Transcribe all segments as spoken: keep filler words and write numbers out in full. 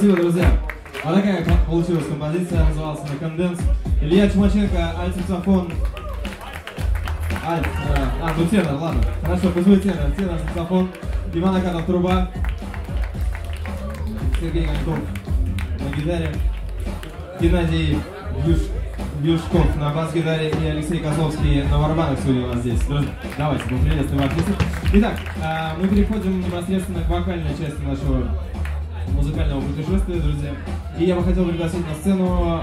Спасибо, друзья. А такая получилась композиция, называлась она «Конденс». Илья Чумаченко, альт-саксофон. Альт, а, ну тенор, ладно. Хорошо, пусть тенор, тенор, саксофон. Иван Акатов, труба. Сергей Коньков на гитаре. Геннадий Юш... Юшков на бас-гитаре и Алексей Козловский на барабанах сегодня у нас здесь. Давайте, поприветствуем артистов. Итак, мы переходим непосредственно к вокальной части нашего музыкального путешествия, друзья. И я бы хотел пригласить на сцену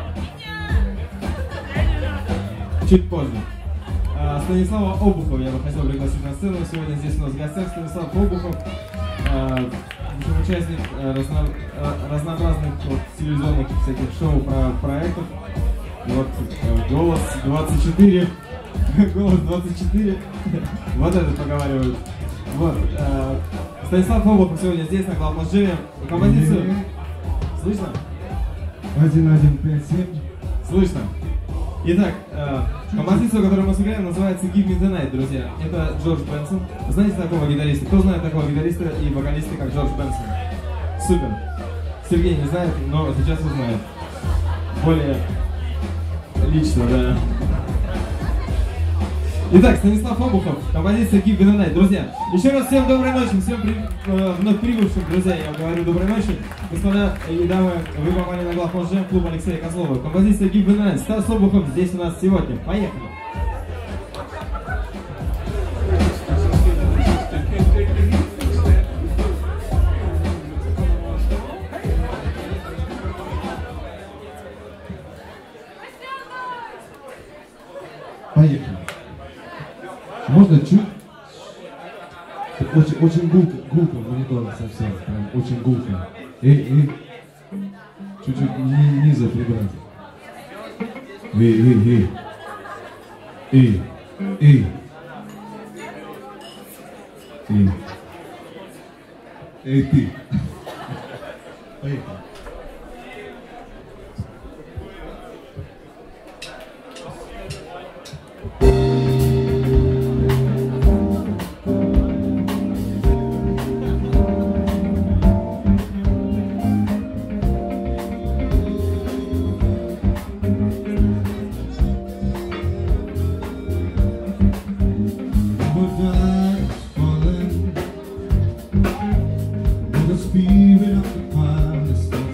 чуть позже Станислава Обухова я бы хотел пригласить на сцену. Сегодня здесь у нас в гостях Станислав Обухов, участник разно, разнообразных вот, телевизионных всяких шоу про проектов. Вот голос двадцать четыре, голос двадцать четыре, вот это поговаривают. Вот, э, Станислав Обухов сегодня здесь на Главмозжире. Композицию слышно? один один пять семь. Слышно. Итак, э, композицию, которую мы сыграем, называется Give Me The Night, друзья. Это Джордж Бенсон. Знаете такого гитариста? Кто знает такого гитариста и вокалиста, как Джордж Бенсон? Супер. Сергей не знает, но сейчас узнает. Более лично, да. Итак, Станислав Обухов, композиция Give Me The Night. Друзья, еще раз всем доброй ночи, всем при, э, вновь прибывшим, друзья, я говорю доброй ночи. Господа и дамы, вы попали на Главмозжи, клуб Алексея Козлова. Композиция Give Me The Night. Стас Обухов здесь у нас сегодня. Поехали! Поехали. Можно чуть? Очень, очень гулко, гулко монитор совсем, прям очень гулко. И, и чуть-чуть ни, низа прибрать. Эй, эй, эй. Эй, эй. Эй. Эй, ты. Поехали. Spirit of the past.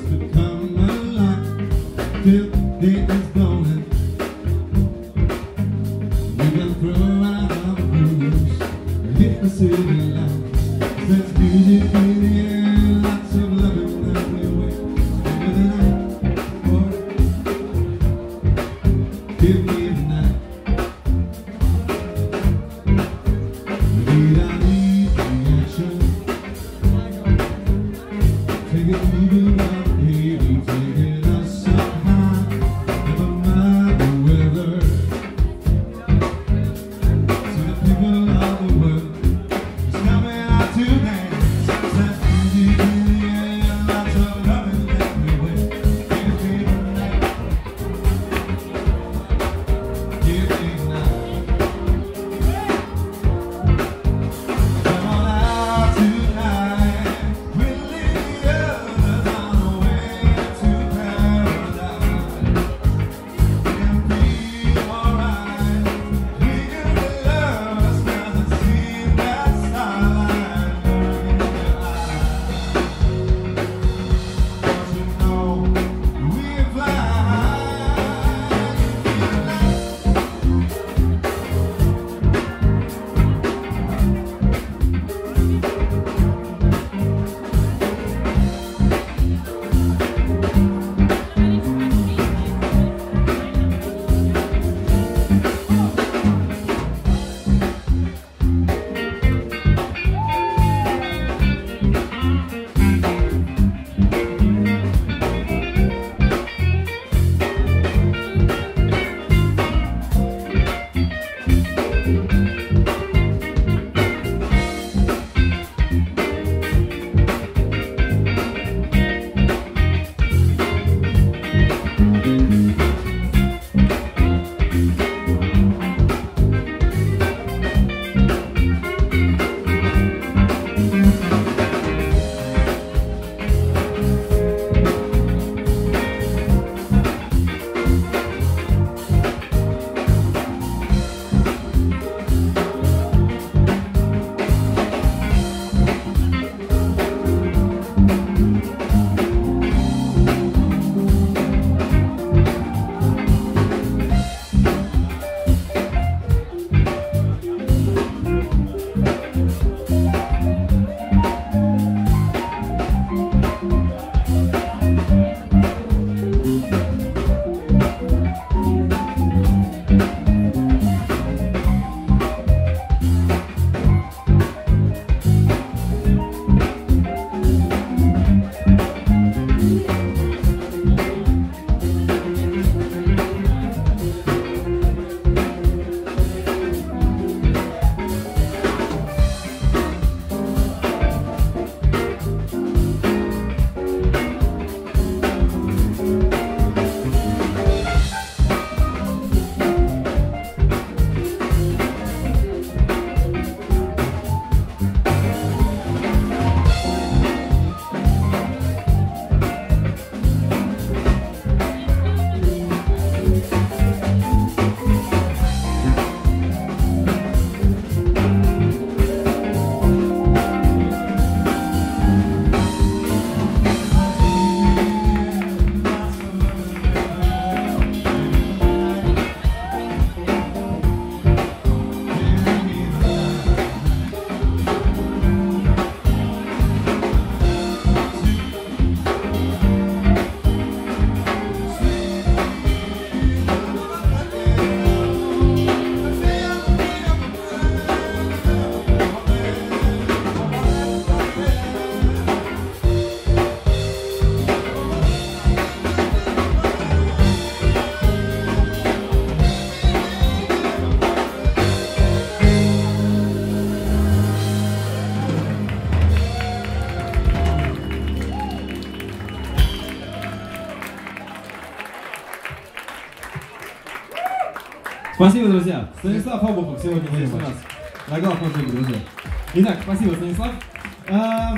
Спасибо, друзья. Станислав Обухов сегодня здесь у нас на главном шоу, друзья. Итак, спасибо, Станислав. А,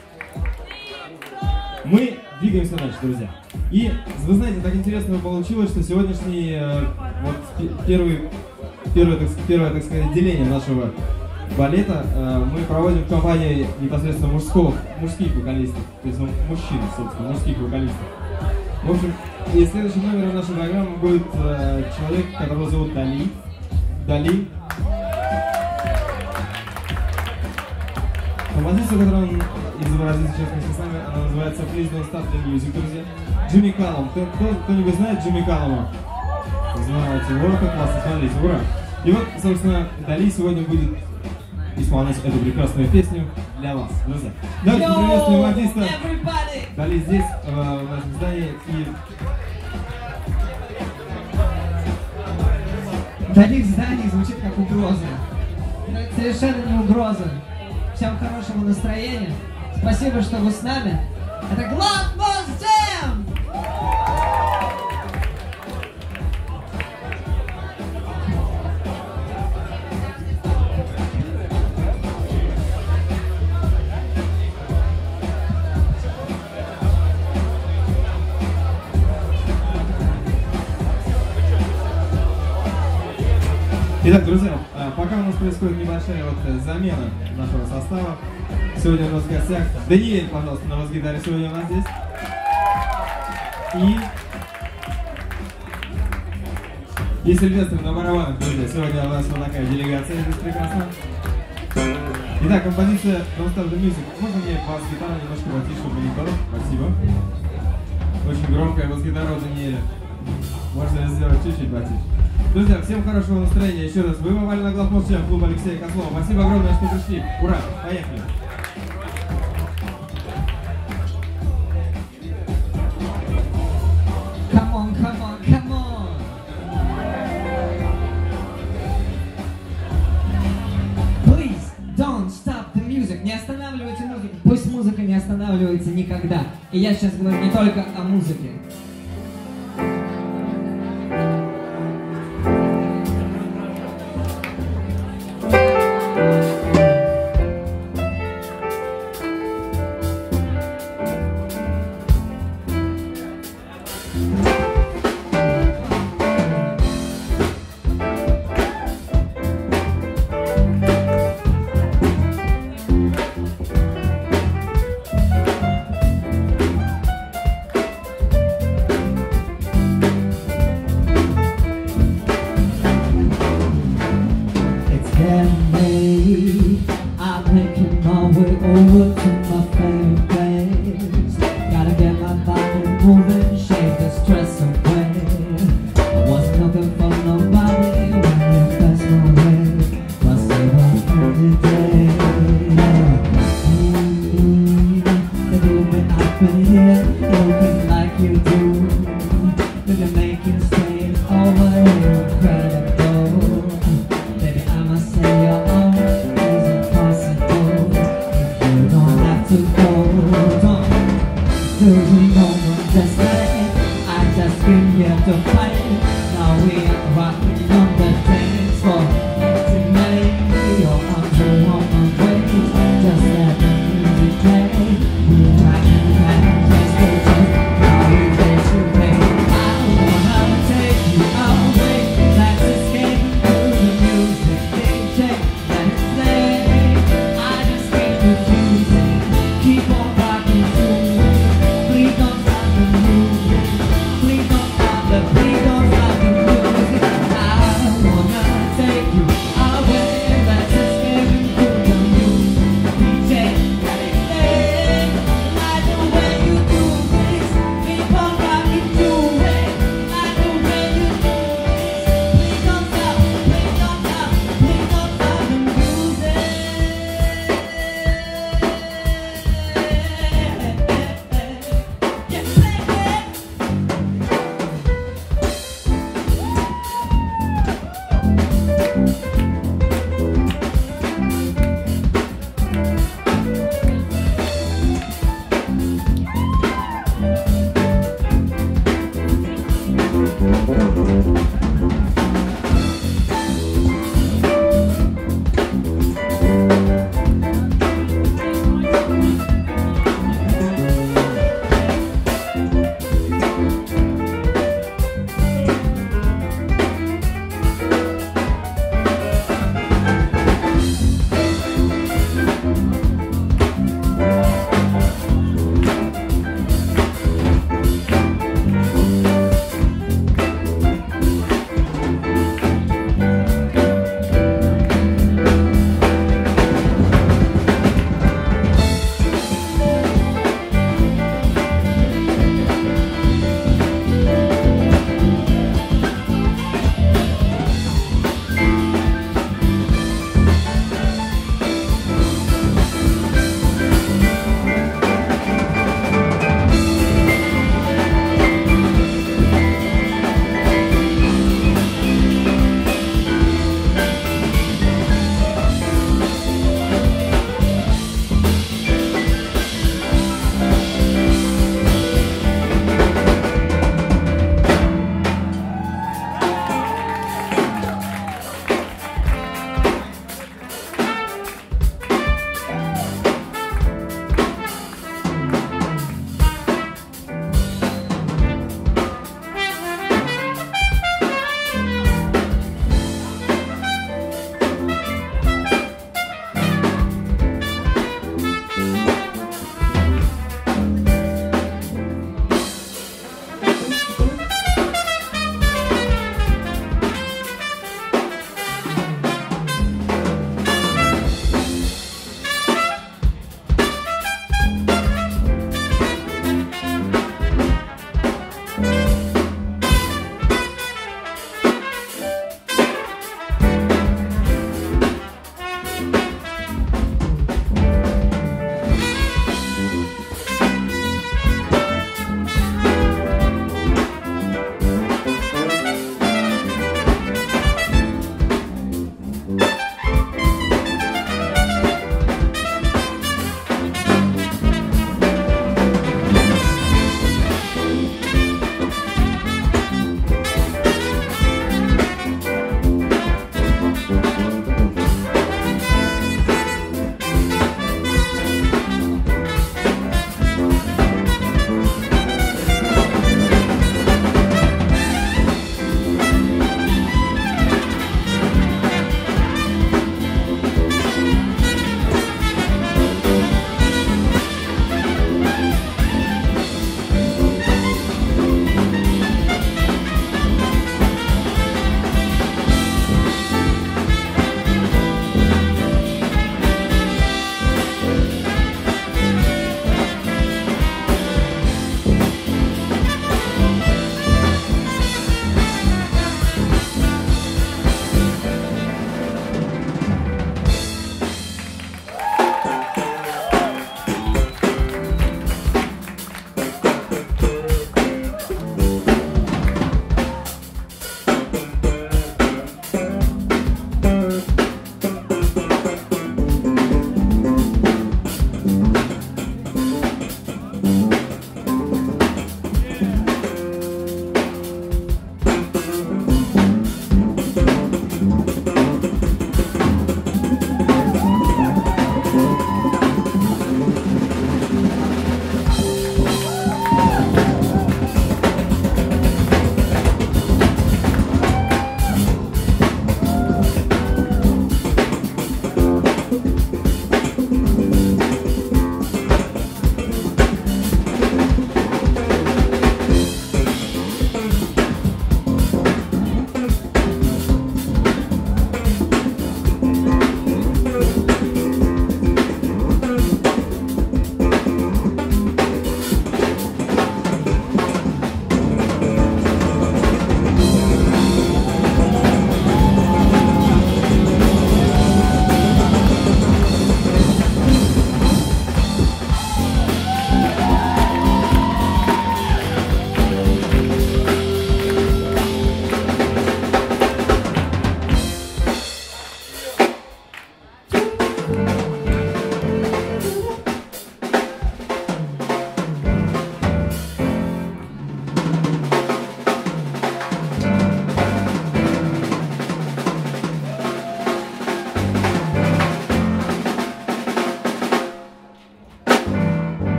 мы двигаемся дальше, друзья. И вы знаете, так интересно получилось, что сегодняшний вот первый, первое, так, первое, так сказать, отделение нашего балета мы проводим в компании непосредственно мужского, мужских вокалистов, то есть мужчин, собственно, мужских вокалистов. В общем, и следующим номером нашей программы будет э, человек, которого зовут Дали. Дали. Композицию, которую он изобразит сейчас вместе с нами, она называется Please Don't Stop the Music, друзья. Джимми Каллум. Кто-нибудь знает Джимми Каллума? Знаете, вот как классно, смотрите, ура! И вот, собственно, Дали сегодня будет исполнять эту прекрасную песню для вас, друзья. Давайте приветствуем артиста. Дали здесь, э, в нашем здании. И... Дали в здании звучит как угроза. Но это совершенно не угроза. Всем хорошего настроения. Спасибо, что вы с нами. Это Glove Jam! Итак, друзья, пока у нас происходит небольшая вот замена нашего состава, сегодня у нас в гостях Даниэль, пожалуйста, на бас-гитаре сегодня у нас здесь. И, и Сильвестр на барабанах, друзья. Сегодня у нас вот такая делегация здесь прекрасна. Итак, композиция Don't Stop the Music. Можно мне бас-гитару немножко потише в монитор? Спасибо. Очень громкая бас-гитара у Даниэля. Можно сделать чуть-чуть потише. Друзья, всем хорошего настроения. Еще раз, вы попали на главный час клуба Алексея Козлова. Спасибо огромное, что пришли. Ура! Поехали! Come on, come on, come on! Please don't stop the music. Не останавливайте музыку. Пусть музыка не останавливается никогда. И я сейчас говорю не только о музыке.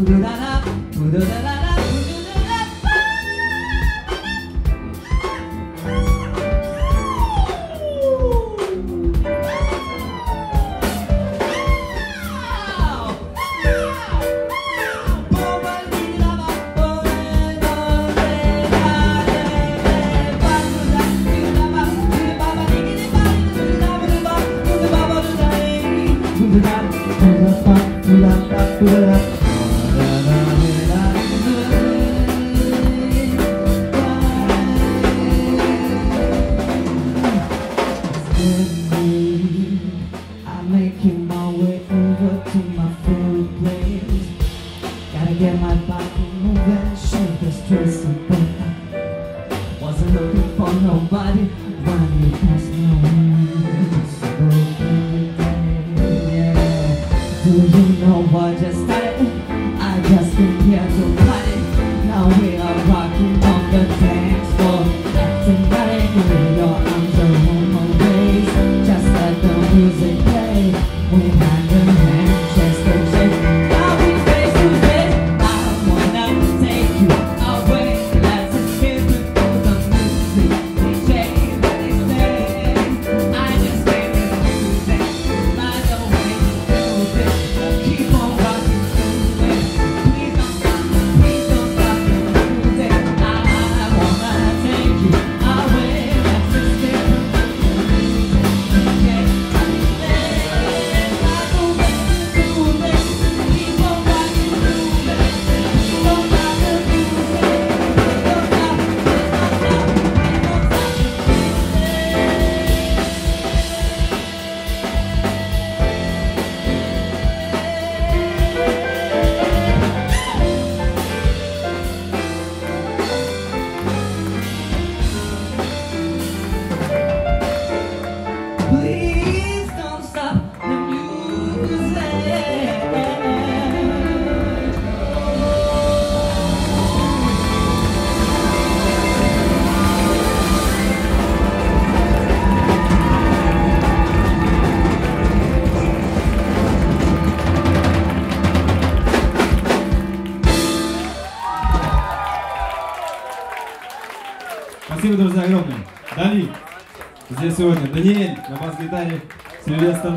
Спасибо, друзья, огромное. Дали. Здесь сегодня Даниэль на бас-гитаре, Сильвестр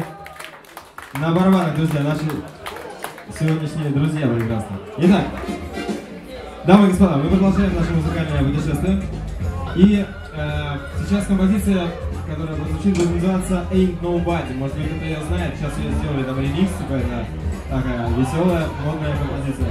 на барабанах, друзья, наши сегодняшние друзья прекрасные. Итак, дамы и господа, мы продолжаем наше музыкальное путешествие. И э, сейчас композиция, которая прозвучит, будет называться Ain't Nobody. Может быть, кто-то ее знает, сейчас ее сделали там ремикс, типа это такая веселая, модная композиция.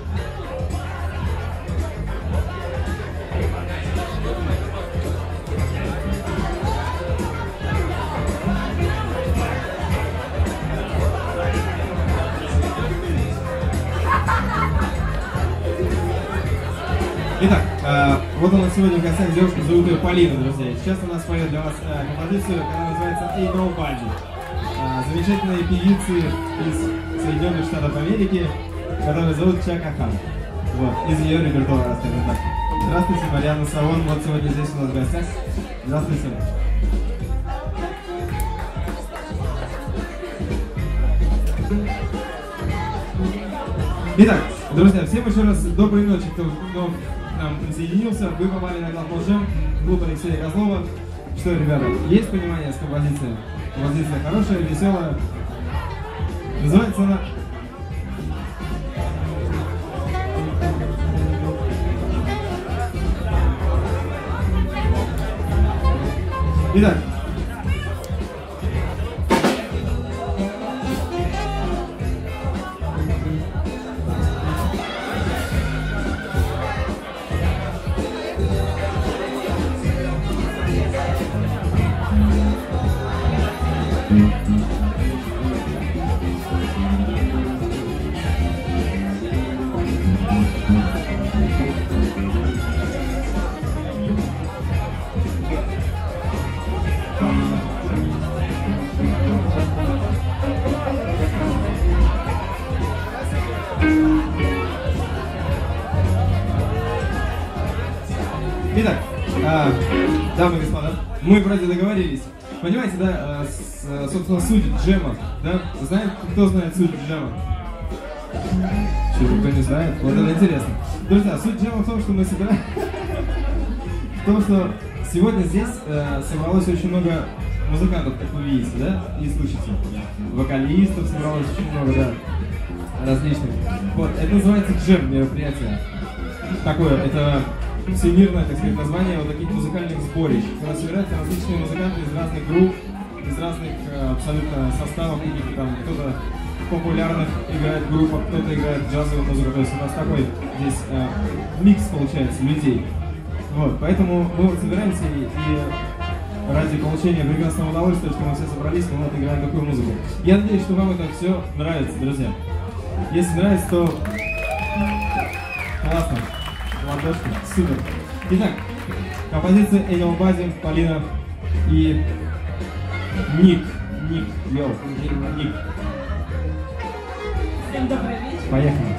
Итак, э, вот у нас сегодня в гостях девушка, зовут ее Полина, друзья. Сейчас у нас поет для вас э, композицию, которая называется Ain't Nobody. Э, замечательные певицы из Соединенных Штатов Америки, которую зовут Чака Хан. Вот, из ее репертуара, скажем так. Здравствуйте, Марьяна Савон, вот сегодня здесь у нас в гостях. Здравствуйте. Итак, друзья, всем еще раз доброй ночи, кто, кто к нам присоединился. Вы попали на Главный Джем, клуб Алексея Козлова. Что, ребята, есть понимание с композицией? Композиция хорошая, веселая. Называется она... Итак. Итак, а, дамы и господа, мы вроде договорились. Понимаете, да, а, с, собственно, суть джема, да? Знаете, кто знает суть джема? Что, никто не знает? Вот это интересно. Друзья, суть дела в том, что мы собираем... В том, что сегодня здесь э, собралось очень много музыкантов, как вы видите, да? И слышите. Вокалистов собралось очень много, да. Различных. Вот, это называется джем мероприятие. Такое, это всемирное, так сказать, название вот таких музыкальных сборищ. Когда собираются различные музыканты из разных групп, из разных э, абсолютно составов, каких-то там, кто-то популярных играет в группах, кто-то играет джазовую музыку, то есть у нас такой здесь э, микс получается людей. Вот, поэтому мы вот собираемся и, и ради получения прекрасного удовольствия, что мы все собрались, мы вот играем такую музыку. Я надеюсь, что вам это все нравится, друзья. Если нравится, то классно. Ладошки, супер. Итак, композиция Энио Бази, Полина и Ник. Ник, йоу, Ник. Всем добрый вечер. Поехали.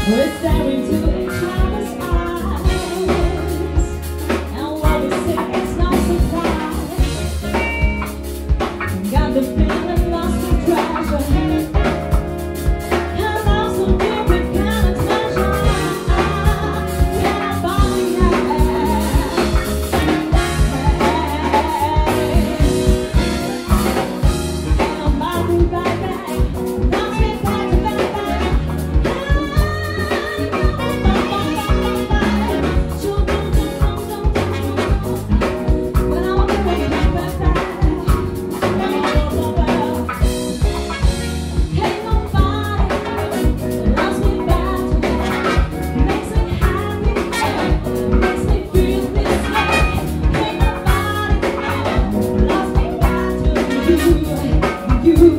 We're staring to each other's eyes, and what we say is no surprise. Got the feeling lost in treasure, and also different kind of treasure. Can I find it? Can I find it right back? Lost me back to back back. When I want to bring it back back back. Ain't nobody loves me back to back. Makes me happy, makes me feel this way. Ain't nobody loves me back to you, you, you.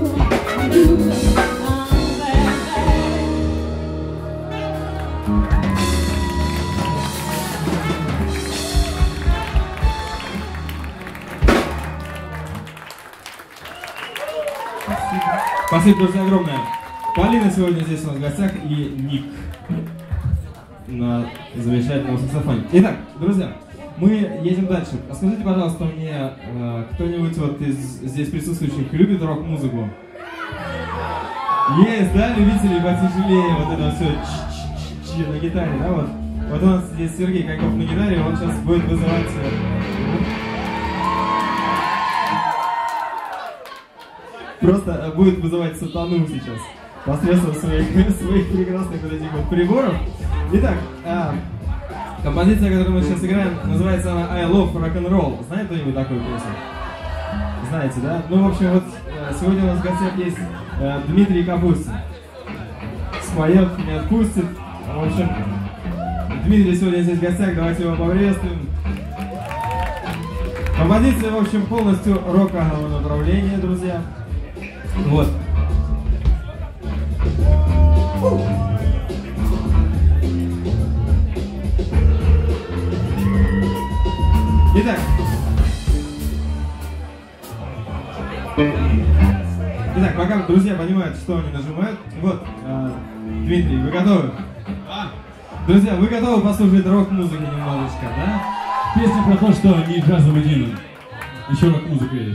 Спасибо, друзья, огромное. Полина сегодня здесь у нас в гостях и Ник на замечательном саксофоне. Итак, друзья, мы едем дальше. А скажите, пожалуйста, мне, э, кто-нибудь вот из здесь присутствующих любит рок-музыку? Есть, да, любители потяжелее, вот это все ч-ч-ч на гитаре, да, вот. Вот у нас здесь Сергей Коньков на гитаре, он сейчас будет вызывать... Просто будет вызывать сатану сейчас посредством своих, своих прекрасных вот этих вот приборов. Итак, а, композиция, которую мы сейчас играем, называется она I Love Rock'n'Roll. Знаете кто-нибудь такую песню? Знаете, да? Ну, в общем, вот сегодня у нас в гостях есть э, Дмитрий Капустин. Споет, не отпустит. В общем, Дмитрий сегодня здесь в гостях, давайте его поприветствуем. Композиция, в общем, полностью рокового направления, друзья. Вот. Итак. Итак, пока друзья понимают, что они нажимают. Вот, э, Дмитрий, вы готовы? Друзья, вы готовы послушать рок-музыки немножечко, да? Песня про то, что не джазовый день. Еще рок-музыка есть.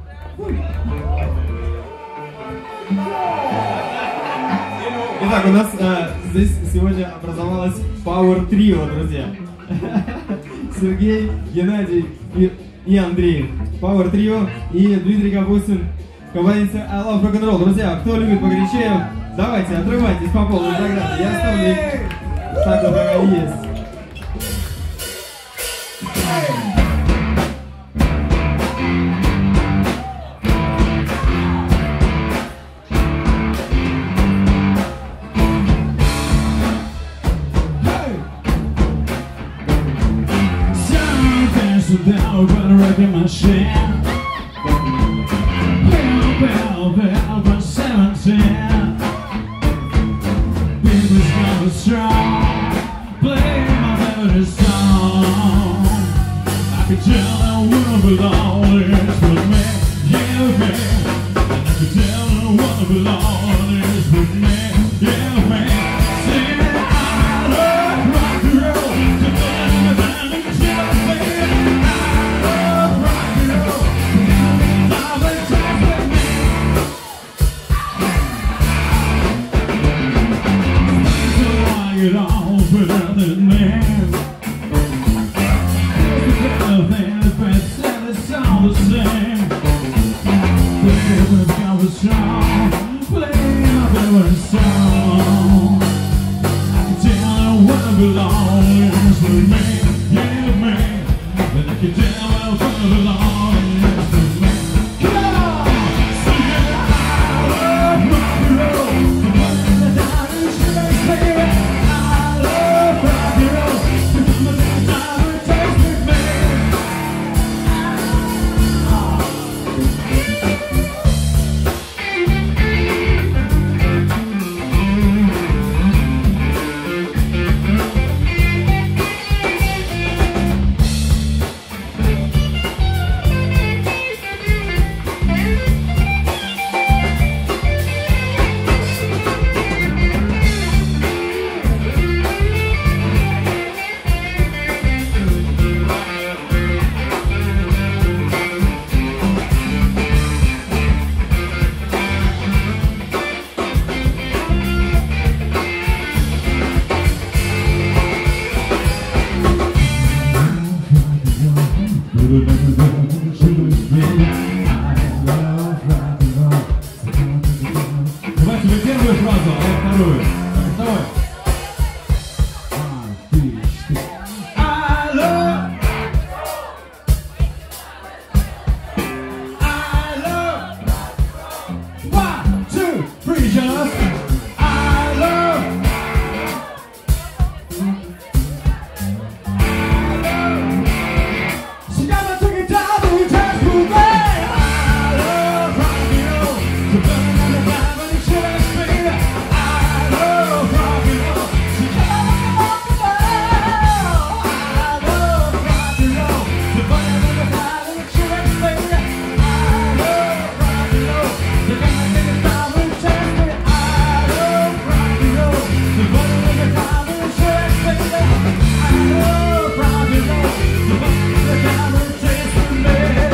Итак, у нас э, здесь сегодня образовалась Power Trio, друзья. Сергей, Геннадий и, и Андрей. Power Trio и Дмитрий Капустин. Композиция I Love Rock'n'Roll. Друзья, кто любит погорячее, давайте, отрывайтесь по полной программе. Я оставлю их так, как они есть. Down, gonna wreck my shit. Bell, bell, bell, but seventeen. Baby's gonna strong. Play my favorite song. I can tell I wanna belong is with me, yeah, me. And I can tell I wanna belong is with me, yeah, me. Sing it out of rock and roll. To find me down in the shit, baby. It all better than me. Everything is best and it's all the same. Baby's got a strong, play my favorite song. I can tell I wanna belong is with me, yeah, me. And I can tell I wanna belong is with me. Come on, sing it out of rock and roll. Put it down and shake, baby. Thank you. сразу, а вторую. Давай. One, two, three. I love. I love. One, two, three, just. I love. She got my ticket down, but we just moved away. I love rock and roll. So burn on the vibe and it's your baby. I love rock and roll. She got my rock and roll. I love rock and roll. So burn on the vibe and it's your baby. I love rock and roll. So got my ticket down, but we just moved away. I love rock and roll. So burn on the vibe and it's your baby. I love rock and roll. So burn on the vibe and it's your baby.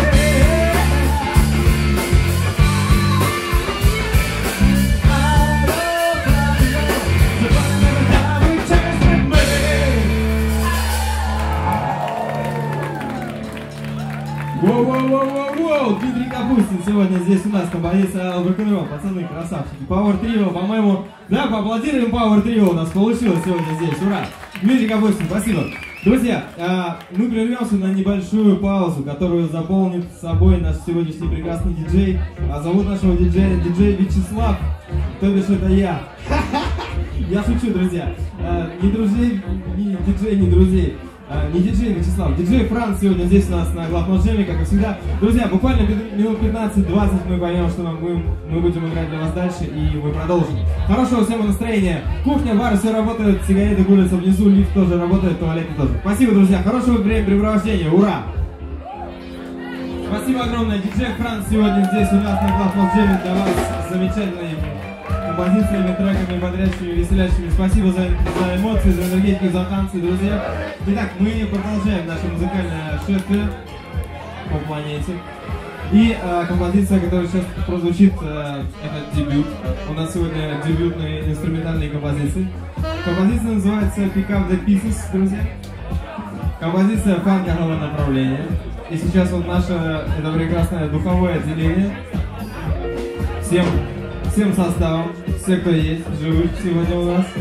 Воу-воу-воу-воу-воу! Дмитрий Капустин сегодня здесь у нас, композиция рок-н-ролл, пацаны, красавчики. Power Trio, по-моему, да, поаплодируем Power Trio, у нас получилось сегодня здесь, ура! Дмитрий Капустин, спасибо. Друзья, а, мы прервемся на небольшую паузу, которую заполнит собой наш сегодняшний прекрасный диджей. А зовут нашего диджея диджей Вячеслав, то бишь это я. Я шучу, друзья. А, не друзей, не диджей, не друзей. А, не диджей Вячеслав, диджей Франц сегодня здесь у нас на главном-джеме, как и всегда. Друзья, буквально минут пятнадцать-двадцать мы поймем, что нам мы, мы будем играть для вас дальше, и мы продолжим. Хорошего всем настроения. Кухня, бар, все работает, сигареты курятся внизу, лифт тоже работает, туалеты тоже. Спасибо, друзья, хорошего времяпрепровождения, ура! Спасибо огромное, диджей Франц сегодня здесь у нас на главном-джеме для вас с замечательными композициями, треками, бодрящими, веселящими. Спасибо за, за эмоции, за энергетику, за танцы, друзья. Итак, мы продолжаем наше музыкальное шествие по планете. И э, композиция, которая сейчас прозвучит, э, это дебют. У нас сегодня дебютные инструментальные композиции. Композиция называется Pick Up The Pieces, друзья. Композиция фанкового направления. И сейчас вот наше, это прекрасное духовое отделение. Всем Всем составом, все, кто есть, живых сегодня у нас.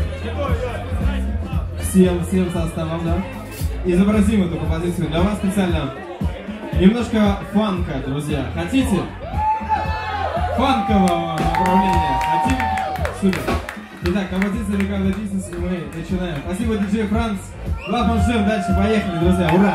Всем, всем составом, да. Изобразим эту композицию для вас специально. Немножко фанка, друзья. Хотите? Фанкового направления. Хотите? Супер. Итак, композиция Pick Up The Pieces, и мы начинаем. Спасибо, диджей Франц. главном-джем, дальше поехали, друзья. Ура!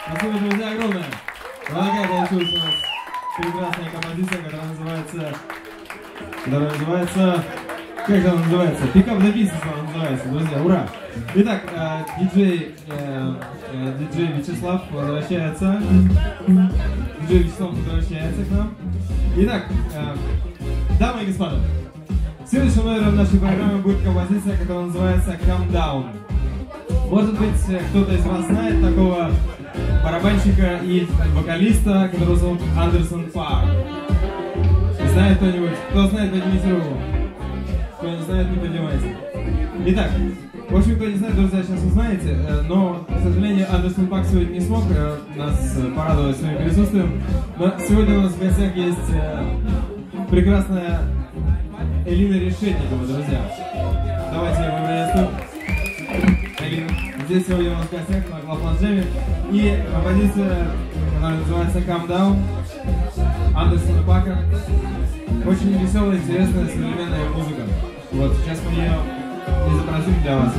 Спасибо, друзья, огромное. Вот такая получилась у нас прекрасная композиция, которая называется... Которая называется... Как же она называется? Pick Up The Pieces она называется, друзья, ура! Итак, э, диджей, э, э, диджей Вячеслав возвращается. Диджей Вячеслав возвращается к нам. Итак, э, дамы и господа, следующим номером нашей программы будет композиция, которая называется Calm Down. Может быть, кто-то из вас знает такого барабанщика и вокалиста, которого зовут Андерсон Пак. Знает кто-нибудь? Кто знает, поднимите руку. Кто не знает, не поднимайте. Итак, в общем, кто не знает, друзья, сейчас узнаете, но, к сожалению, Андерсон Пак сегодня не смог нас порадовать своим присутствием. Но сегодня у нас в гостях есть прекрасная Элина Решетникова, друзья. Давайте ее поприветствуем. Элина. Здесь сегодня у нас в гостях на Главном Джеме. И композиция, которая называется Calm Down, Андерсона Пака. Очень веселая, интересная, современная музыка. Вот, сейчас мы ее изобразим для вас.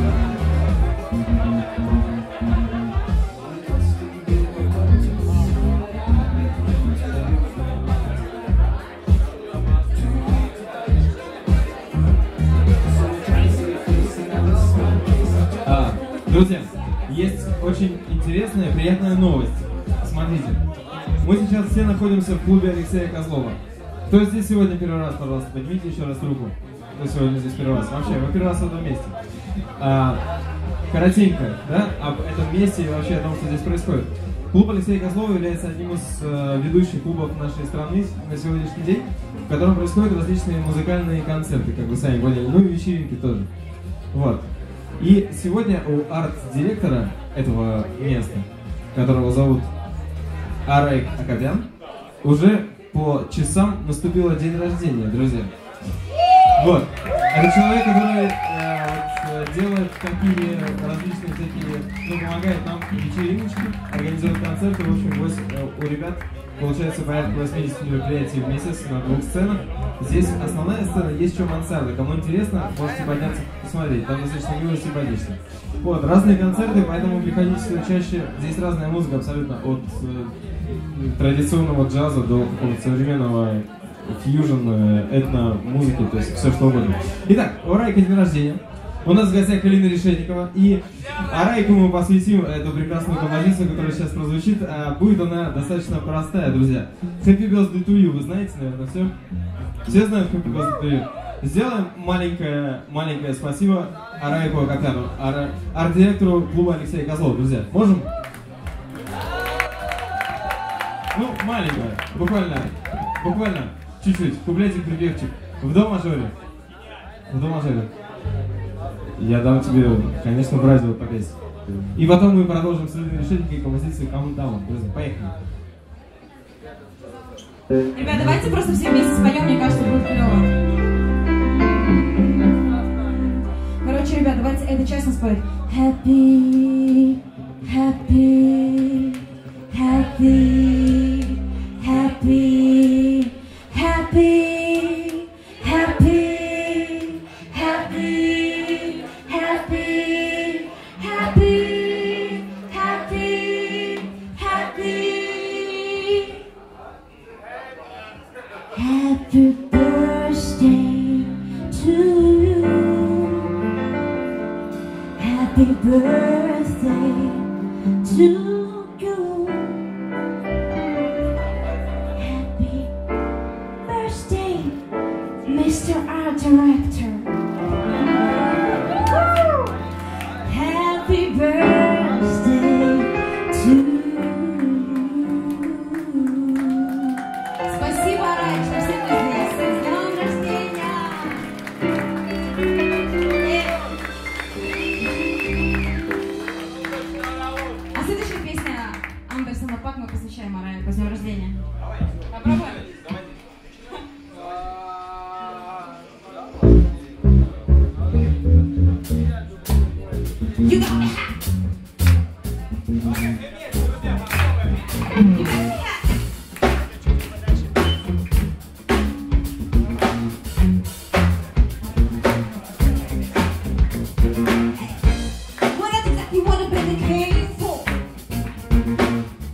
А, друзья, есть очень интересная, приятная новость. Смотрите, мы сейчас все находимся в клубе Алексея Козлова. Кто здесь сегодня первый раз, пожалуйста, поднимите еще раз руку. Кто сегодня здесь первый раз? Вообще, вы первый раз в этом месте. А, коротенько, да, об этом месте и вообще о том, что здесь происходит. Клуб Алексея Козлова является одним из э, ведущих клубов нашей страны на сегодняшний день, в котором происходят различные музыкальные концерты, как вы сами поняли, ну и вечеринки тоже. Вот. И сегодня у арт-директора этого места, которого зовут Арайк Акопян, уже по часам наступило день рождения, друзья. Вот. Это человек, который э, вот, делает такие различные всякие, ну, помогает нам вечериночки, организует концерты. В общем, вось, э, у ребят получается порядка восьмидесяти мероприятий в месяц на двух сценах. Здесь основная сцена, есть еще мансарда. Кому интересно, можете подняться посмотреть. Там достаточно мило и симпатично. Вот, разные концерты, поэтому приходите сюда чаще. Здесь разная музыка абсолютно, от э, традиционного джаза до какого-то современного фьюжн, этно-музыки, то есть все что угодно. Итак, у Арайка день рождения. У нас в гостях Элина Решетникова. И Арайку мы посвятим эту прекрасную композицию, которая сейчас прозвучит. А будет она достаточно простая, друзья. Happy Birthday to you, вы знаете, наверное, все? Все знают Happy Birthday to you? Сделаем маленькое, маленькое спасибо Арайку Акопяну, ар- арт-директору клуба Алексея Козлова, друзья. Можем? Ну, маленькое, буквально, буквально. Чуть-чуть, куплетик-припевчик. В до мажоре. В до мажоре. Я дам тебе, конечно, брать вот по песне. И потом мы продолжим с Элиной Решетниковой композицию Calm Down. Друзья, поехали. Ребят, давайте просто все вместе споем, мне кажется, будет клево. Короче, ребят, давайте эта часть нас поет. Happy, happy, happy, happy. Happy, happy, happy, happy, happy, happy, happy. Happy birthday to you. Happy birthday to you. Mister Art Director. Happy birthday to you. Спасибо, Арай, что все мы здесь. С днем рождения! А следующая песня Андерсона Пак мы посвящаем Араю с днем рождения. Попробуем? You got me hot. You got me hot. What is exactly what a baby came for?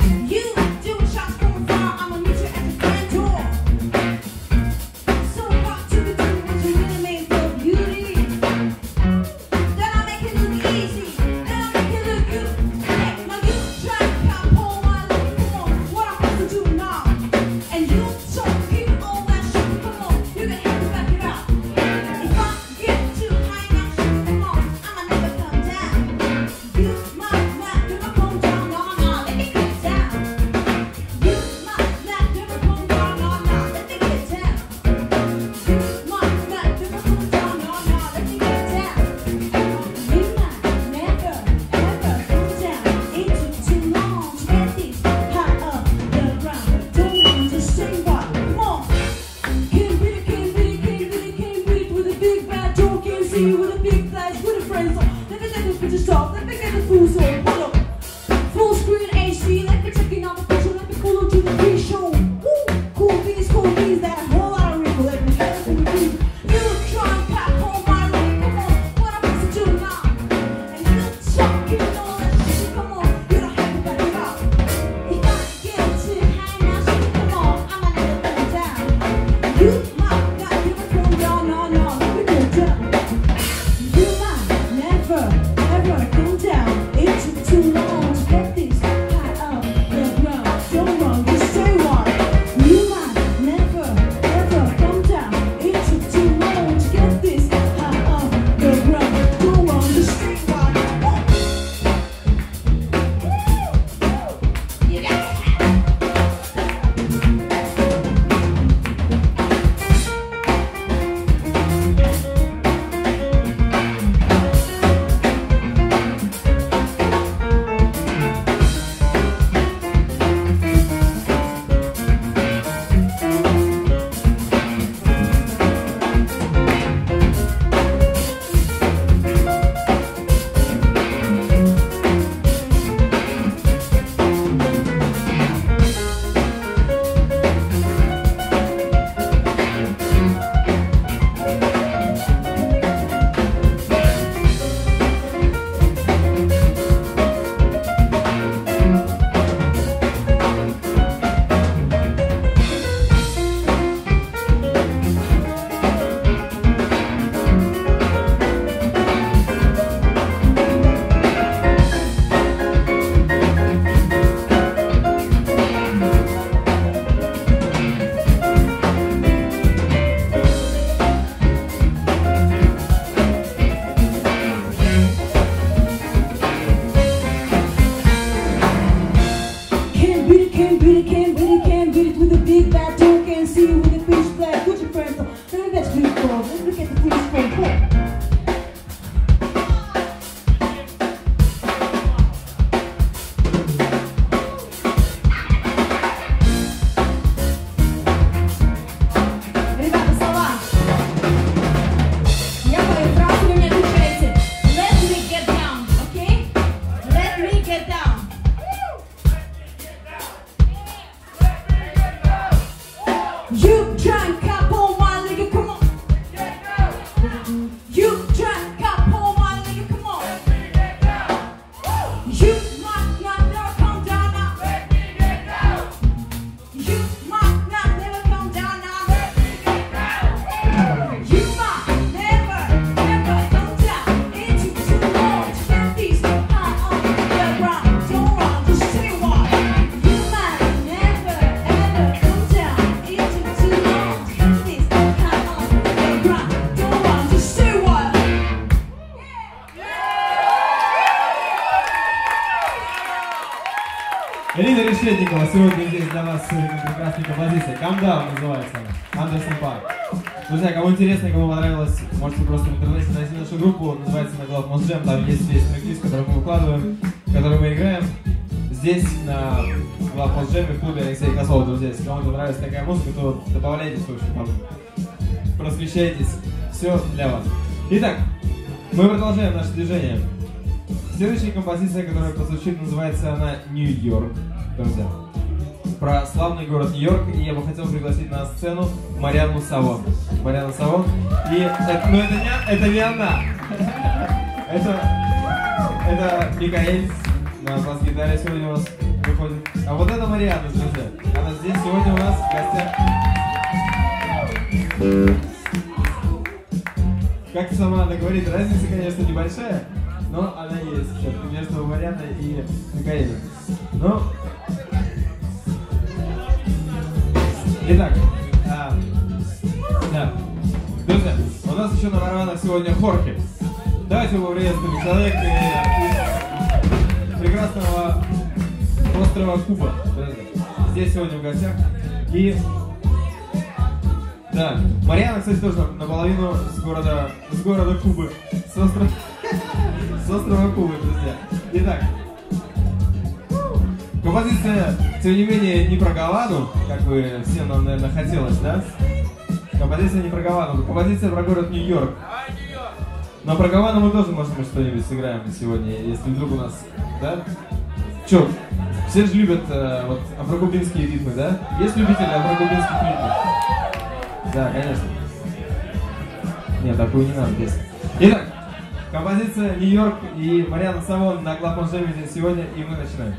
Элина Решетникова сегодня здесь для вас прекрасная композиция. Calm Down называется она. Андерсон Пак. Друзья, кому интересно, кому понравилось, можете просто в интернете найти нашу группу. Называется на Glove Most Jam. Там есть весь трек-лист, который мы выкладываем, который мы играем. Здесь на Glove Most Jam в клубе Алексея Косова. Друзья, если кому-то нравится такая музыка, то добавляйтесь, в общем, там просвещайтесь. Все для вас. Итак, мы продолжаем наше движение. Следующая композиция, которая прозвучит, называется она «Нью-Йорк». Друзья, про славный город Нью-Йорк, и я бы хотел пригласить на сцену Марианну Савон. Марианна Савон. И это, ну, это, не, это не она. Это, это Микаэль на бас-гитаре сегодня у нас выходит. А вот это Марианна, друзья. Она здесь сегодня у нас в гостях. Как сама она говорит, разница, конечно, небольшая, но она есть между Марианной и Микаэлем. Ну, итак, а, да, друзья, у нас еще на барабанах сегодня Хорхе. Давайте его приветствуем, человек из прекрасного острова Куба. Здесь сегодня в гостях. И да, Марианна, кстати, тоже наполовину с города, с города Кубы, с острова, с острова Кубы, друзья. Итак, композиция, тем не менее, не про Гавану, как бы всем нам, наверное, хотелось, да? Композиция не про Гавану, композиция про город Нью-Йорк. Но про Гавану мы тоже, может быть, что-нибудь сыграем сегодня, если вдруг у нас, да? Чё, все же любят э, вот афрокубинские ритмы, да? Есть любители афрокубинских ритмов? Да, конечно. Нет, такую не надо здесь. Итак, композиция «Нью-Йорк» и Марианна Савон на Glove Most Jam сегодня, и мы начинаем.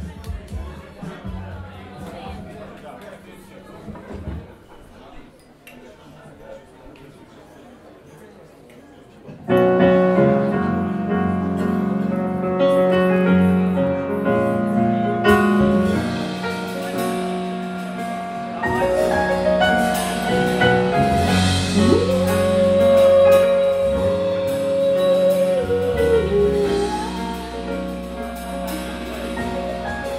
Thank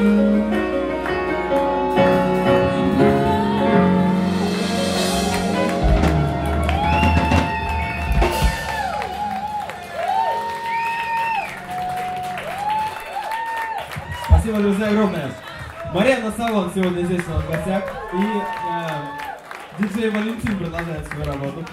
Спасибо, друзья, огромное. Марьяна Салон сегодня здесь у нас в гостях. И э, диджей Валентин продолжает свою работу.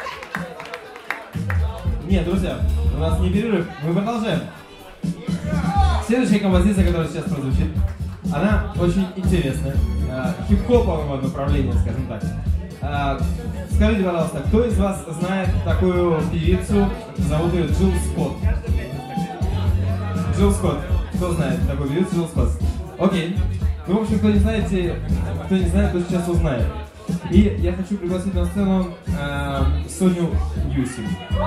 Нет, друзья, у нас не перерыв, мы продолжаем. Следующая композиция, которая сейчас прозвучит, она очень интересная. Э, хип-хопового направления, скажем так. Э, скажите, пожалуйста, кто из вас знает такую певицу, зовут ее Джилл Скотт? Джилл Скотт. Кто знает такой певицу Джилл Скотт? Окей. Ну, в общем, кто не знаете, кто не знает, то сейчас узнает. И я хочу пригласить на сцену э, Соню Юсин.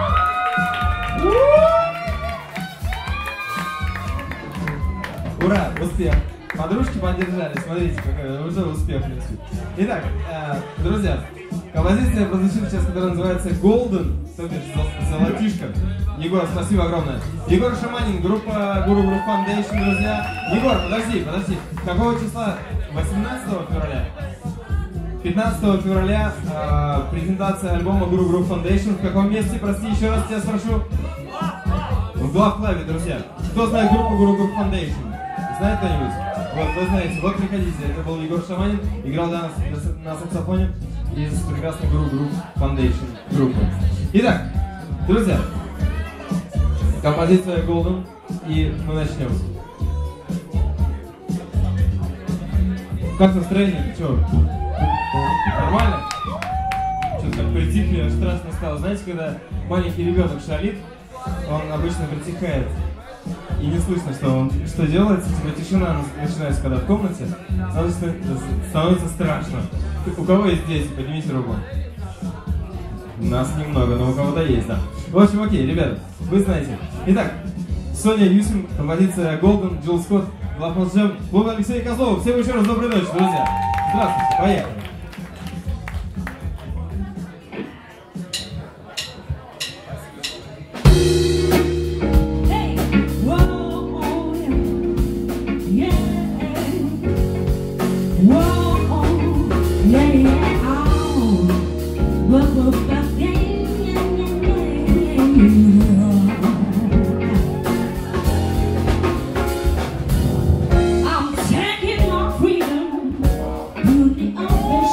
Ура! Успех! Подружки поддержали, смотрите, какой уже успех. Итак, э, друзья, композиция прозвучит сейчас, которая называется Golden, то бишь золотишко. Егор, спасибо огромное. Егор Шаманин, группа Guru Group Foundation, друзья. Егор, подожди, подожди. Какого числа? восемнадцатого февраля? пятнадцатого февраля э, презентация альбома Guru Group Foundation. В каком месте, прости, еще раз тебя спрошу? В главклаве, друзья. Кто знает группу Guru Group Foundation? Знает кто-нибудь? Вот, вы знаете, вот приходите. Это был Егор Шаманин, играл для нас на саксофоне из прекрасной Guru Group Foundation группы. Итак, друзья, композиция Golden, и мы начнем. Как настроение? Чё? Нормально? Что-то так притихли, аж страшно стало. Знаете, когда маленький ребенок шалит, он обычно притихает. И не слышно, что он что делается, типа тишина начинается, когда в комнате, становится, становится страшно. У кого есть дети? Поднимите руку. Нас немного, но у кого-то есть, да. В общем, окей, ребята, вы знаете. Итак, Соня Юсин, композиция Golden, Джилл Скотт, Главный Джем, клуб Алексея Козлова. Всем еще раз доброй ночи, друзья. Здравствуйте, поехали. I'm taking my freedom, putting it on.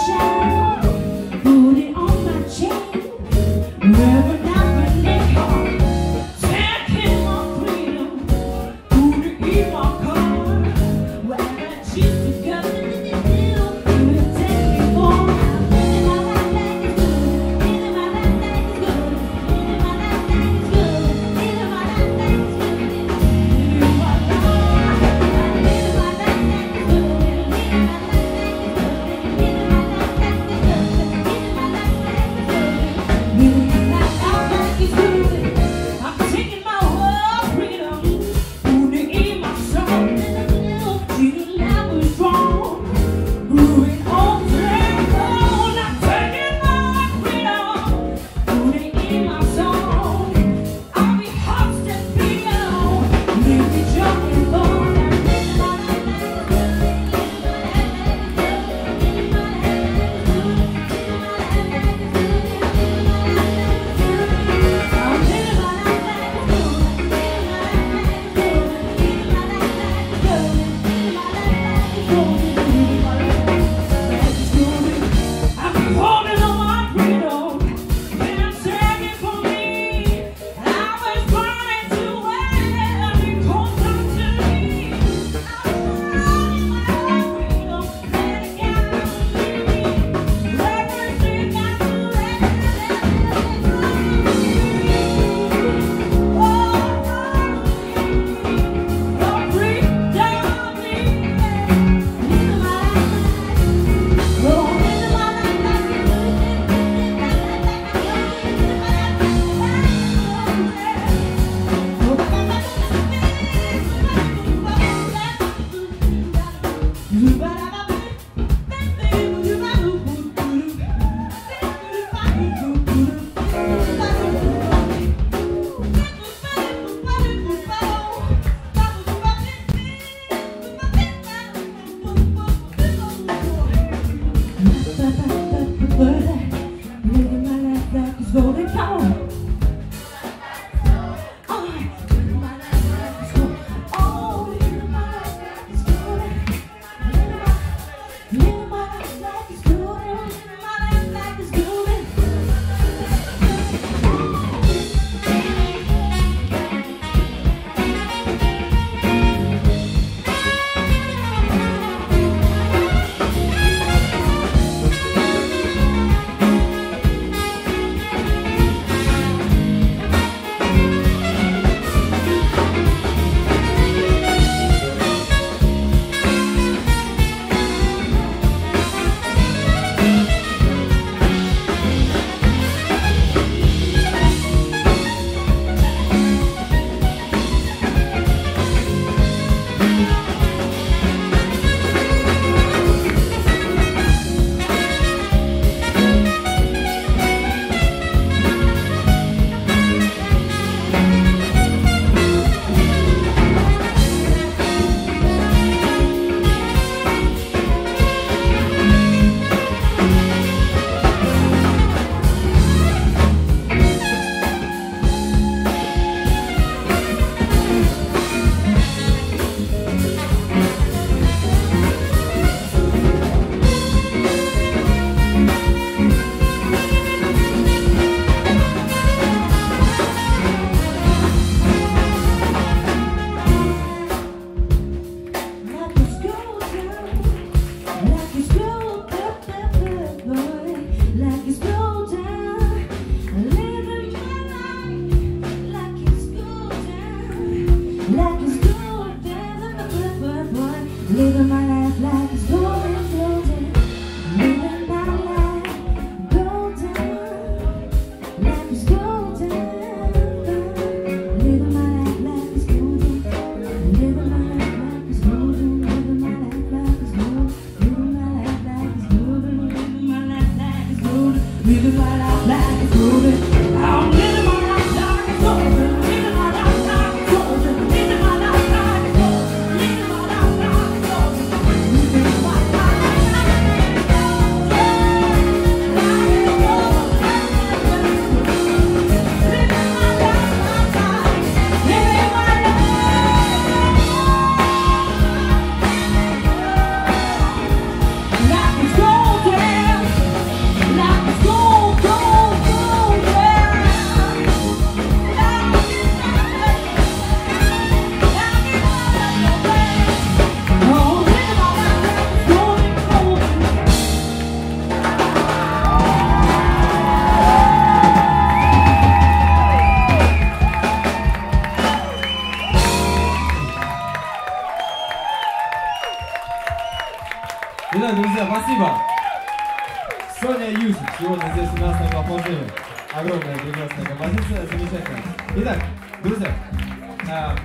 Итак, друзья, спасибо. Соня Юсик сегодня здесь у нас на Главмозжеме. Огромная прекрасная композиция, замечательно. Итак, друзья, а...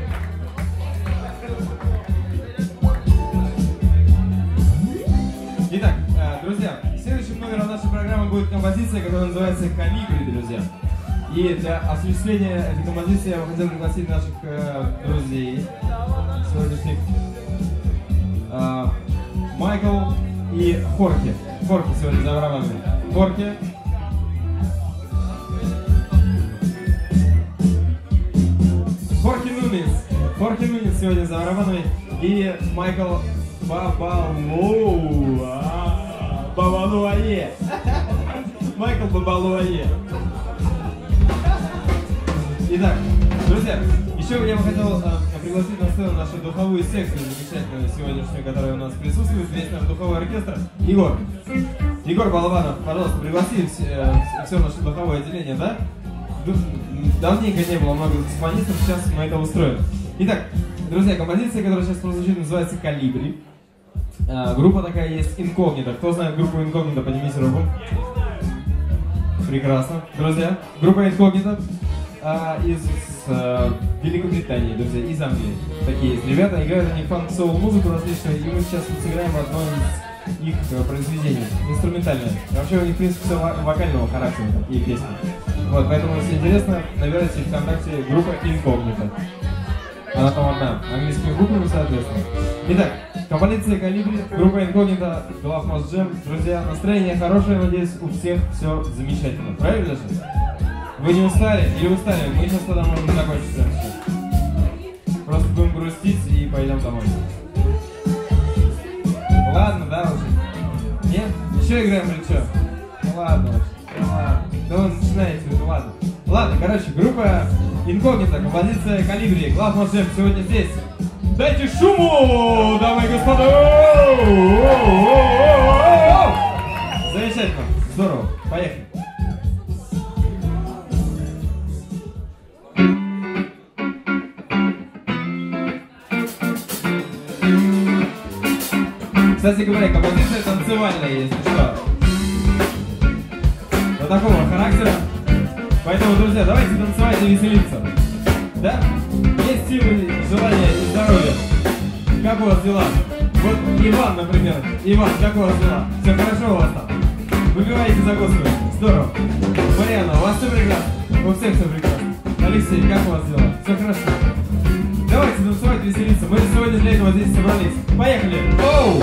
Итак, а, друзья, следующим номером нашей программы будет композиция, которая называется «Калибри», друзья. И для осуществления этой композиции я бы хотел пригласить наших э, друзей сегодняшних. Э, Майкл и Хорхе. Хорхе сегодня за барабанами. Хорхе. Хорхе Нунес. Хорхе Нунес сегодня за барабанами. И Майкл Бабалу. Бабалуае. Майкл Бабалуае. Итак, друзья, еще я бы хотел э, пригласить на сцену нашу духовую секцию замечательную сегодняшнюю, которая у нас присутствует. Весь наш духовой оркестр. Егор. Егор Балабанов, пожалуйста, пригласи все, все наше духовое отделение, да? Давненько не было много саксофонистов, сейчас мы это устроим. Итак, друзья, композиция, которая сейчас прозвучит, называется «Калибри». Э, группа такая есть, «Инкогнито». Кто знает группу «Инкогнито», поднимите руку. Прекрасно. Друзья, группа «Инкогнито». А, из а, Великобритании, друзья, из Англии. Такие есть ребята, играют они фанк-соул музыку различную, и мы сейчас вот сыграем одно из их а, произведений, инструментальное. Вообще у них, в принципе, все вокального характера, такие песни. Вот, поэтому, если интересно, набирайте ВКонтакте группа Инкогнито. Она там одна, английскими буквами, соответственно. Итак, композиция «Калибри», группа Инкогнито, Главмозжем. Друзья, настроение хорошее, надеюсь, у всех все замечательно. Правильно же? Вы не устали? Или устали? Мы сейчас тогда можем закончить прямо сейчас. Просто будем грустить и пойдем домой. Ладно, да, уже? Нет? Еще играем или что? Ну ладно уже. Ну ладно. Да вы начинаете, ну ладно. Ладно, короче, группа Инкогнито, композиция «Калибри», Главмозжем сегодня здесь. Дайте шуму, дамы и господа! Замечательно, здорово, поехали. Кстати говоря, композиция танцевальная, если что. Вот такого характера. Поэтому, друзья, давайте танцевать и веселиться. Да? Есть силы, желание и здоровье. Как у вас дела? Вот Иван, например. Иван, как у вас дела? Все хорошо у вас там? Выпиваете, закусываете. Здорово. Марьяна, у вас все прекрасно? У всех все прекрасно. Алексей, как у вас дела? Все хорошо? Давайте танцевать, веселиться. Мы сегодня для этого здесь собрались. Поехали! Оу!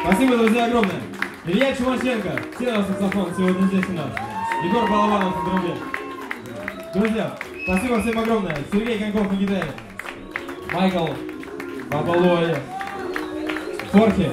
Спасибо, друзья, огромное. Илья Чумаченко, все на саксофон сегодня здесь у нас. Егор Балабанов на трубе. Друзья, спасибо всем огромное. Сергей Коньков на гитаре. Майкл Бабалоя. Хорхе.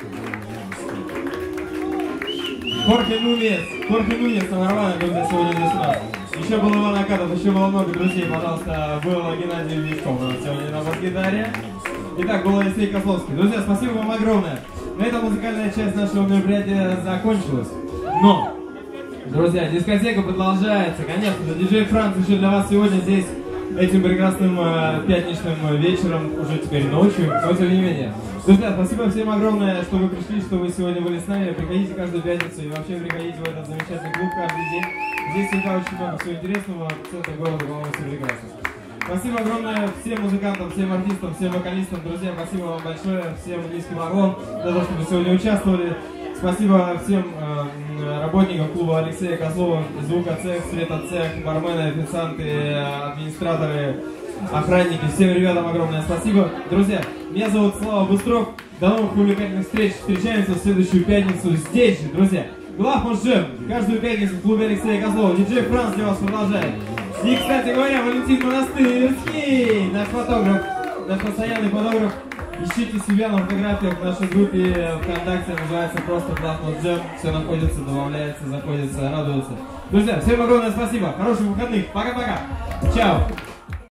Хорхе Нунес. Хорхе Нунес на барабанах, друзья, сегодня здесь у нас. Еще был Иван Акатов, еще было много друзей. Пожалуйста, был Геннадий Вишков сегодня на бас-гитаре. Итак, был Алексей Козловский. Друзья, спасибо вам огромное. На этом музыкальная часть нашего мероприятия закончилась. Но, друзья, дискотека продолжается. Конечно, диджей Франц еще для вас сегодня здесь, этим прекрасным э, пятничным вечером, уже теперь ночью, но тем не менее. Друзья, спасибо всем огромное, что вы пришли, что вы сегодня были с нами. Приходите каждую пятницу и вообще приходите в этот замечательный клуб каждый день. Здесь всегда очень много всего интересного. Центр города, по-моему, все прекрасно. Спасибо огромное всем музыкантам, всем артистам, всем вокалистам. Друзья, спасибо вам большое, всем низкий поклон за то, что вы сегодня участвовали. Спасибо всем э, работникам клуба Алексея Козлова, звукоцех, светоцех, бармены, официанты, администраторы, охранники. Всем ребятам огромное спасибо. Друзья, меня зовут Слава Быстров. До новых увлекательных встреч. Встречаемся в следующую пятницу здесь же, друзья. Главмост Джем. Каждую пятницу в клубе Алексея Козлова. Диджей Франц для вас продолжает. И, кстати говоря, Валентин Монастырский, наш фотограф, наш постоянный фотограф. Ищите себя на фотографиях в нашей группе ВКонтакте, называется просто Главмост Джем. Все находится, добавляется, заходится, радуется. Друзья, всем огромное спасибо. Хороших выходных. Пока-пока. Чао.